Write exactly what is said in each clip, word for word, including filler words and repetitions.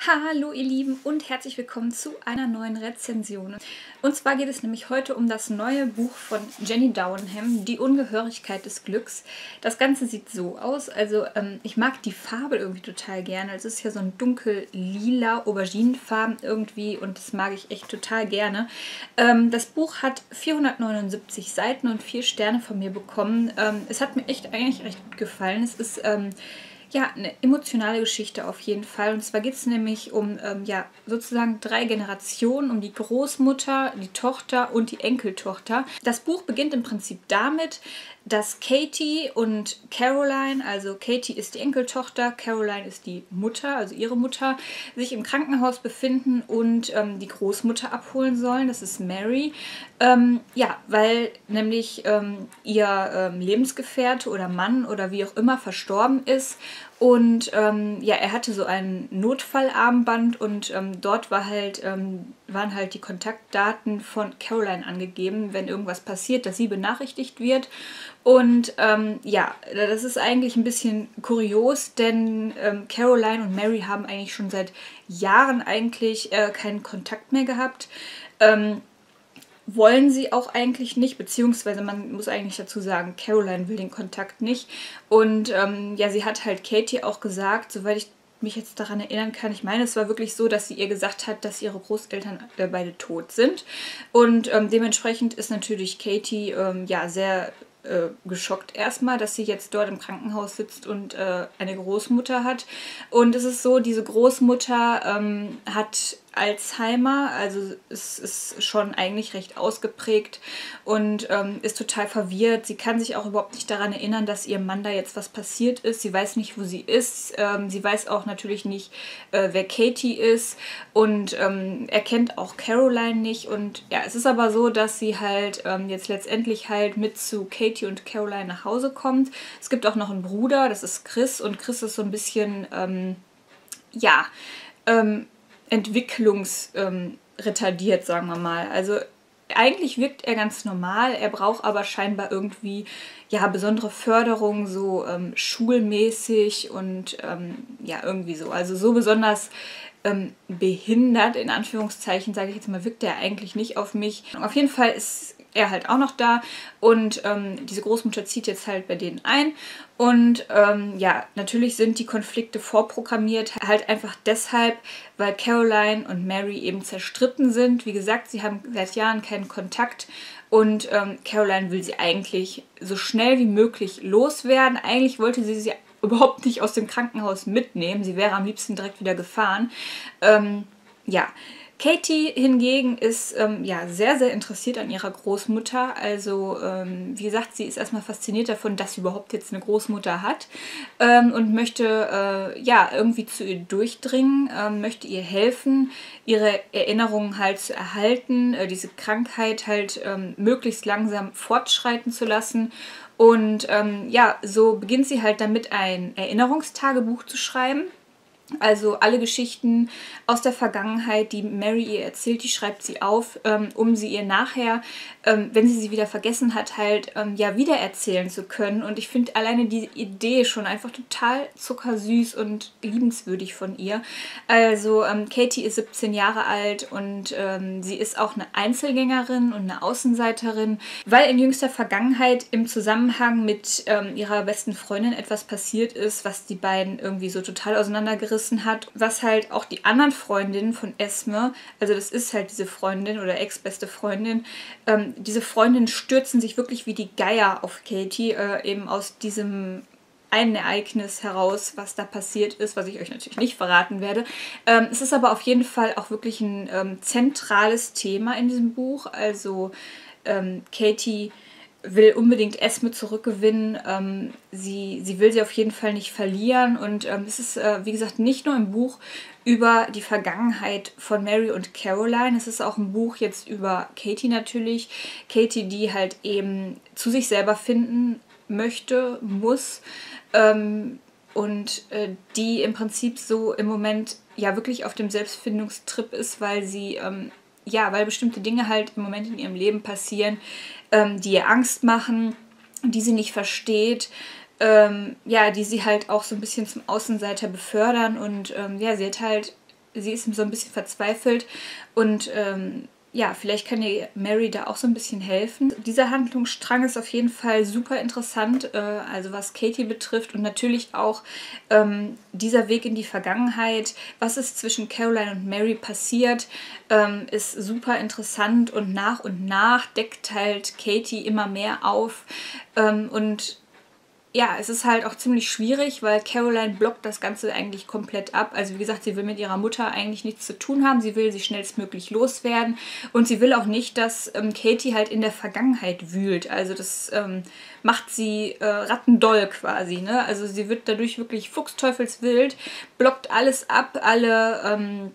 Hallo ihr Lieben und herzlich willkommen zu einer neuen Rezension. Und zwar geht es nämlich heute um das neue Buch von Jenny Dowenham, Die Ungehörigkeit des Glücks. Das Ganze sieht so aus, also ähm, ich mag die Farbe irgendwie total gerne. Es ist ja so ein dunkel-lila, auberginenfarben irgendwie und das mag ich echt total gerne. Ähm, das Buch hat vierhundertneunundsiebzig Seiten und vier Sterne von mir bekommen. Ähm, es hat mir echt eigentlich recht gut gefallen. Es ist ähm, Ja, eine emotionale Geschichte auf jeden Fall. Und zwar geht es nämlich um ähm, ja, sozusagen drei Generationen, um die Großmutter, die Tochter und die Enkeltochter. Das Buch beginnt im Prinzip damit, dass Katie und Caroline, also Katie ist die Enkeltochter, Caroline ist die Mutter, also ihre Mutter, sich im Krankenhaus befinden und ähm, die Großmutter abholen sollen. Das ist Mary. Ähm, ja, weil nämlich ähm, ihr ähm, Lebensgefährte oder Mann oder wie auch immer verstorben ist. Und ähm, ja, er hatte so ein Notfallarmband und ähm, dort war halt, ähm, waren halt die Kontaktdaten von Caroline angegeben, wenn irgendwas passiert, dass sie benachrichtigt wird. Und ähm, ja, das ist eigentlich ein bisschen kurios, denn ähm, Caroline und Mary haben eigentlich schon seit Jahren eigentlich äh, keinen Kontakt mehr gehabt. Ähm, wollen sie auch eigentlich nicht, beziehungsweise man muss eigentlich dazu sagen, Caroline will den Kontakt nicht. Und ähm, ja, sie hat halt Katie auch gesagt, soweit ich mich jetzt daran erinnern kann, ich meine, es war wirklich so, dass sie ihr gesagt hat, dass ihre Großeltern äh, beide tot sind. Und ähm, dementsprechend ist natürlich Katie ähm, ja sehr äh, geschockt erstmal, dass sie jetzt dort im Krankenhaus sitzt und äh, eine Großmutter hat. Und es ist so, diese Großmutter ähm, hat Alzheimer, also es ist schon eigentlich recht ausgeprägt und ähm, ist total verwirrt. Sie kann sich auch überhaupt nicht daran erinnern, dass ihrem Mann da jetzt was passiert ist. Sie weiß nicht, wo sie ist. Ähm, sie weiß auch natürlich nicht, äh, wer Katie ist und ähm, erkennt auch Caroline nicht. Und ja, es ist aber so, dass sie halt ähm, jetzt letztendlich halt mit zu Katie und Caroline nach Hause kommt. Es gibt auch noch einen Bruder, das ist Chris und Chris ist so ein bisschen, ähm, ja, ähm, entwicklungsretardiert, ähm, sagen wir mal. Also eigentlich wirkt er ganz normal, er braucht aber scheinbar irgendwie ja besondere Förderung, so ähm, schulmäßig und ähm, ja irgendwie so. Also so besonders ähm, behindert, in Anführungszeichen, sage ich jetzt mal, wirkt er eigentlich nicht auf mich. Auf jeden Fall ist er halt auch noch da und ähm, diese Großmutter zieht jetzt halt bei denen ein und ähm, ja, natürlich sind die Konflikte vorprogrammiert, halt einfach deshalb, weil Caroline und Mary eben zerstritten sind. Wie gesagt, sie haben seit Jahren keinen Kontakt und ähm, Caroline will sie eigentlich so schnell wie möglich loswerden. Eigentlich wollte sie sie überhaupt nicht aus dem Krankenhaus mitnehmen, sie wäre am liebsten direkt wieder gefahren. Ähm, ja, Katie hingegen ist ähm, ja, sehr, sehr interessiert an ihrer Großmutter. Also, ähm, wie gesagt, sie ist erstmal fasziniert davon, dass sie überhaupt jetzt eine Großmutter hat ähm, und möchte äh, ja, irgendwie zu ihr durchdringen, ähm, möchte ihr helfen, ihre Erinnerungen halt zu erhalten, äh, diese Krankheit halt ähm, möglichst langsam fortschreiten zu lassen. Und ähm, ja, so beginnt sie halt damit, ein Erinnerungstagebuch zu schreiben. Also alle Geschichten aus der Vergangenheit, die Mary ihr erzählt, die schreibt sie auf, ähm, um sie ihr nachher, ähm, wenn sie sie wieder vergessen hat, halt ähm, ja wieder erzählen zu können. Und ich finde alleine die Idee schon einfach total zuckersüß und liebenswürdig von ihr. Also ähm, Katie ist siebzehn Jahre alt und ähm, sie ist auch eine Einzelgängerin und eine Außenseiterin, weil in jüngster Vergangenheit im Zusammenhang mit ähm, ihrer besten Freundin etwas passiert ist, was die beiden irgendwie so total auseinandergerissen hat, was halt auch die anderen Freundinnen von Esme, also das ist halt diese Freundin oder ex-beste Freundin, ähm, diese Freundinnen stürzen sich wirklich wie die Geier auf Katie, äh, eben aus diesem ein Ereignis heraus, was da passiert ist, was ich euch natürlich nicht verraten werde. Ähm, es ist aber auf jeden Fall auch wirklich ein ähm, zentrales Thema in diesem Buch, also ähm, Katie will unbedingt Esme zurückgewinnen. Ähm, sie, sie will sie auf jeden Fall nicht verlieren. Und ähm, es ist, äh, wie gesagt, nicht nur ein Buch über die Vergangenheit von Mary und Caroline. Es ist auch ein Buch jetzt über Katie natürlich. Katie, die halt eben zu sich selber finden möchte, muss. Ähm, und äh, die im Prinzip so im Moment ja wirklich auf dem Selbstfindungstrip ist, weil sie... Ähm, ja, weil bestimmte Dinge halt im Moment in ihrem Leben passieren, ähm, die ihr Angst machen, die sie nicht versteht, ähm, ja, die sie halt auch so ein bisschen zum Außenseiter befördern und ähm, ja, sie hat halt sie ist so ein bisschen verzweifelt und ähm, ja, vielleicht kann ihr Mary da auch so ein bisschen helfen. Dieser Handlungsstrang ist auf jeden Fall super interessant, äh, also was Katie betrifft und natürlich auch ähm, dieser Weg in die Vergangenheit. Was ist zwischen Caroline und Mary passiert, ähm, ist super interessant und nach und nach deckt halt Katie immer mehr auf ähm, und ja, es ist halt auch ziemlich schwierig, weil Caroline blockt das Ganze eigentlich komplett ab. Also wie gesagt, sie will mit ihrer Mutter eigentlich nichts zu tun haben. Sie will sie schnellstmöglich loswerden. Und sie will auch nicht, dass ähm, Katie halt in der Vergangenheit wühlt. Also das ähm, macht sie äh, rattendoll quasi. Ne? Also sie wird dadurch wirklich fuchsteufelswild, blockt alles ab, alle ähm,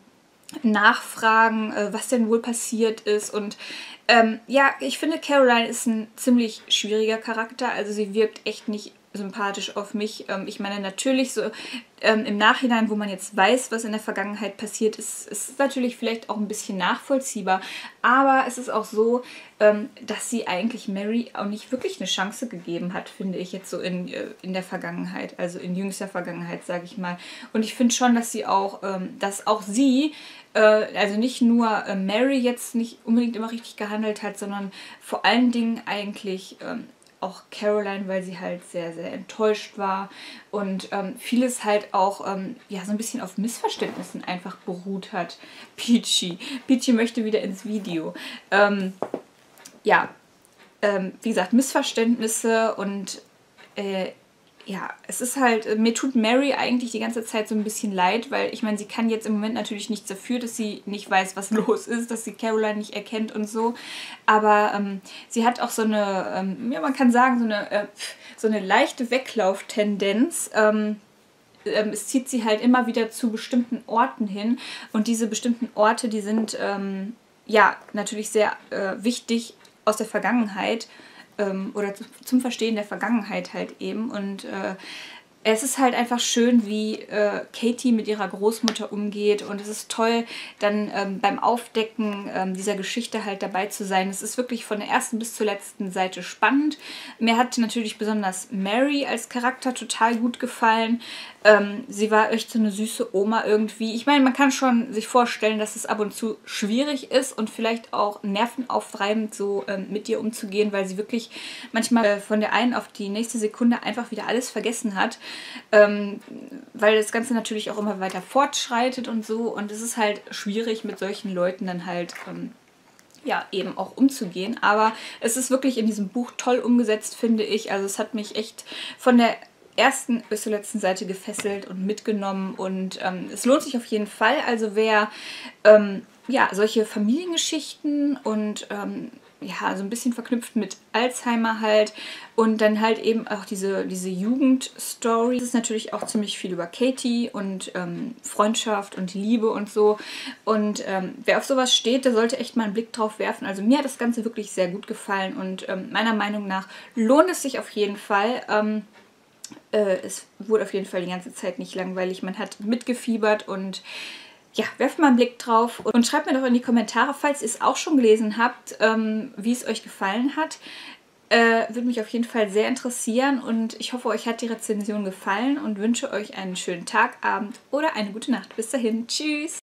Nachfragen, äh, was denn wohl passiert ist. Und ähm, ja, ich finde, Caroline ist ein ziemlich schwieriger Charakter. Also sie wirkt echt nicht sympathisch auf mich. Ähm, ich meine, natürlich so ähm, im Nachhinein, wo man jetzt weiß, was in der Vergangenheit passiert ist, ist es natürlich vielleicht auch ein bisschen nachvollziehbar. Aber es ist auch so, ähm, dass sie eigentlich Mary auch nicht wirklich eine Chance gegeben hat, finde ich jetzt so in, äh, in der Vergangenheit, also in jüngster Vergangenheit, sage ich mal. Und ich finde schon, dass sie auch, ähm, dass auch sie also nicht nur äh, Mary jetzt nicht unbedingt immer richtig gehandelt hat, sondern vor allen Dingen eigentlich ähm, auch Caroline, weil sie halt sehr, sehr enttäuscht war und ähm, vieles halt auch ähm, ja, so ein bisschen auf Missverständnissen einfach beruht hat. Peachy. Peachy möchte wieder ins Video. Ähm, ja, ähm, wie gesagt, Missverständnisse und äh, ja, es ist halt, mir tut Mary eigentlich die ganze Zeit so ein bisschen leid, weil ich meine, sie kann jetzt im Moment natürlich nichts dafür, dass sie nicht weiß, was los ist, dass sie Caroline nicht erkennt und so. Aber ähm, sie hat auch so eine, ähm, ja, man kann sagen, so eine, äh, so eine leichte Weglauftendenz. Ähm, ähm, es zieht sie halt immer wieder zu bestimmten Orten hin und diese bestimmten Orte, die sind ähm, ja natürlich sehr äh, wichtig aus der Vergangenheit ähm, oder zu, zum Verstehen der Vergangenheit halt eben. Und äh, es ist halt einfach schön, wie äh, Katie mit ihrer Großmutter umgeht und es ist toll, dann ähm, beim Aufdecken ähm, dieser Geschichte halt dabei zu sein. Es ist wirklich von der ersten bis zur letzten Seite spannend. Mir hat natürlich besonders Mary als Charakter total gut gefallen. Ähm, sie war echt so eine süße Oma irgendwie. Ich meine, man kann schon sich vorstellen, dass es ab und zu schwierig ist und vielleicht auch nervenaufreibend so ähm, mit ihr umzugehen, weil sie wirklich manchmal äh, von der einen auf die nächste Sekunde einfach wieder alles vergessen hat. Ähm, weil das Ganze natürlich auch immer weiter fortschreitet und so. Und es ist halt schwierig, mit solchen Leuten dann halt ähm, ja, eben auch umzugehen. Aber es ist wirklich in diesem Buch toll umgesetzt, finde ich. Also es hat mich echt von der ersten bis zur letzten Seite gefesselt und mitgenommen. Und ähm, es lohnt sich auf jeden Fall. Also wer ähm, ja, solche Familiengeschichten und ähm, ja, so ein bisschen verknüpft mit Alzheimer halt und dann halt eben auch diese, diese Jugendstory. Es ist natürlich auch ziemlich viel über Katie und ähm, Freundschaft und Liebe und so. Und ähm, wer auf sowas steht, der sollte echt mal einen Blick drauf werfen. Also mir hat das Ganze wirklich sehr gut gefallen und ähm, meiner Meinung nach lohnt es sich auf jeden Fall. Ähm, äh, es wurde auf jeden Fall die ganze Zeit nicht langweilig. Man hat mitgefiebert und ja, werft mal einen Blick drauf und schreibt mir doch in die Kommentare, falls ihr es auch schon gelesen habt, ähm, wie es euch gefallen hat. Äh, würde mich auf jeden Fall sehr interessieren und ich hoffe, euch hat die Rezension gefallen und wünsche euch einen schönen Tag, Abend oder eine gute Nacht. Bis dahin, tschüss!